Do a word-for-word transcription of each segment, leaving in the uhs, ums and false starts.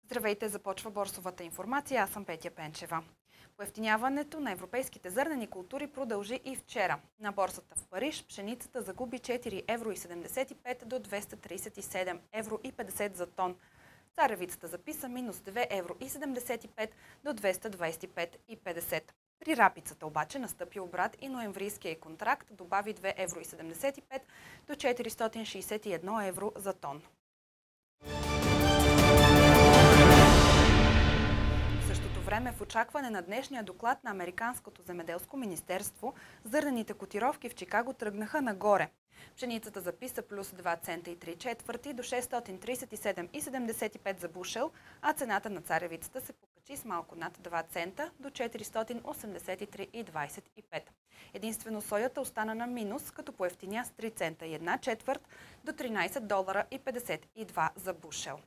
Здравейте, започва борсовата информация. Аз съм Петя Пенчева. Поевтиняването на европейските зърнени култури продължи и вчера. На борсата в Париж пшеницата загуби четири евро и седемдесет и пет до двеста тридесет и седем евро и петдесет за тон. Царевицата записа минус две евро и седемдесет и пет до двеста двадесет и пет и петдесет. При рапицата обаче настъпи обрат и ноемврийския контракт добави две евро и седемдесет и пет до четиристотин шестдесет и едно евро за тон. Време в очакване на днешния доклад на Американското земеделско министерство, зърнените котировки в Чикаго тръгнаха нагоре. Пшеницата записа плюс два цента и три четвърти до шестстотин тридесет и седем и седемдесет и пет за бушел, а цената на царевицата се покачи с малко над два цента до четиристотин осемдесет и три и двадесет и пет. Единствено соята остана на минус, като поевтиня с три цента и една четвърт до тринадесет долара и петдесет и два за бушел.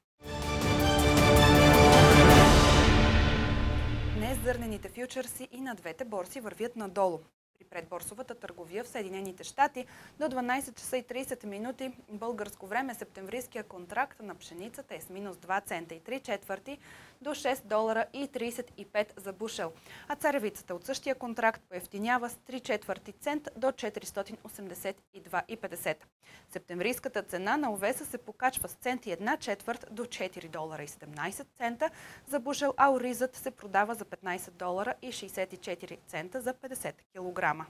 Днес зърнените фючърси и на двете борси вървят надолу. При предборсовата търговия в Съединените щати до дванадесет часа и тридесет минути българско време септемврийския контракт на пшеницата е с минус два цента и три четвърти до шест долара и тридесет и пет за бушел, а царевицата от същия контракт поевтинява с три четвърти цент до четиристотин осемдесет и два и петдесет. Септемврийската цена на овеса се покачва с цент и една четвърт до четири долара и седемнадесет цента за бушел, а оризът се продава за петнадесет долара и шестдесет и четири цента за петдесет килограма.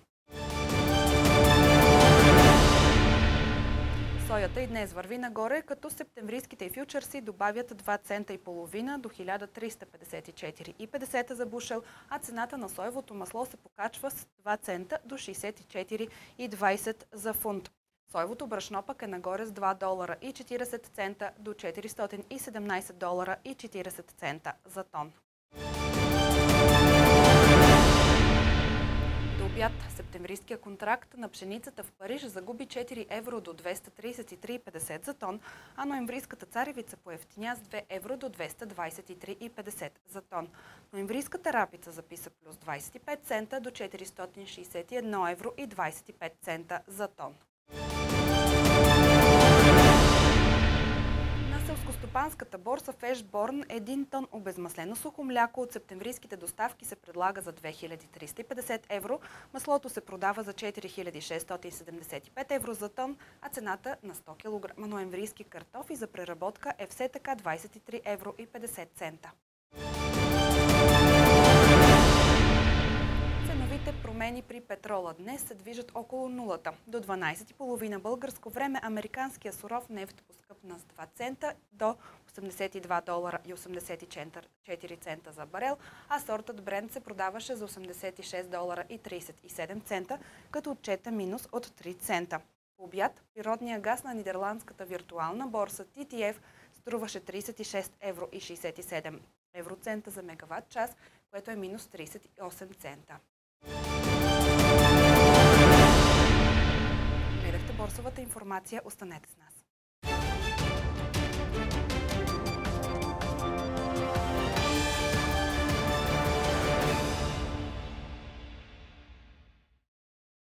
Соята и днес върви нагоре, като септемврийските фючърси добавят два цента и половина до хиляда триста петдесет и четири и петдесет за бушел, а цената на соевото масло се покачва с два цента до шестдесет и четири и двадесет за фунт. Соевото брашно пък е нагоре с два долара и четиридесет цента до четиристотин и седемнадесет долара и четиридесет цента за тон. До обяд септемврийския контракт на пшеницата в Париж загуби четири евро до двеста тридесет и три и петдесет за тон, а ноемврийската царевица поевтиня с две евро до двеста двадесет и три и петдесет за тон. Ноемврийската рапица записа плюс двадесет и пет цента до четиристотин шестдесет и едно евро и двадесет и пет цента за тон. Селскостопанската борса в Ешборн един тон обезмаслено сухо мляко от септемврийските доставки се предлага за две хиляди триста и петдесет евро, маслото се продава за четири хиляди шестстотин седемдесет и пет евро за тон, а цената на сто килограма ноемврийски картофи за преработка е все така двадесет и три евро и петдесет цента. Промени при петрола днес се движат около нулата. До дванадесет и половина българско време американския суров нефт поскъпна с два цента до осемдесет и два долара и осемдесет и четири цента за барел, а сортът Брент се продаваше за осемдесет и шест долара и тридесет и седем цента, като отчета минус от три цента. По обяд природния газ на нидерландската виртуална борса Т Т Ф струваше тридесет и шест евро и шестдесет и седем евроцента за мегаватт час, което е минус тридесет и осем цента. Гледахте борсовата информация, останете с нас.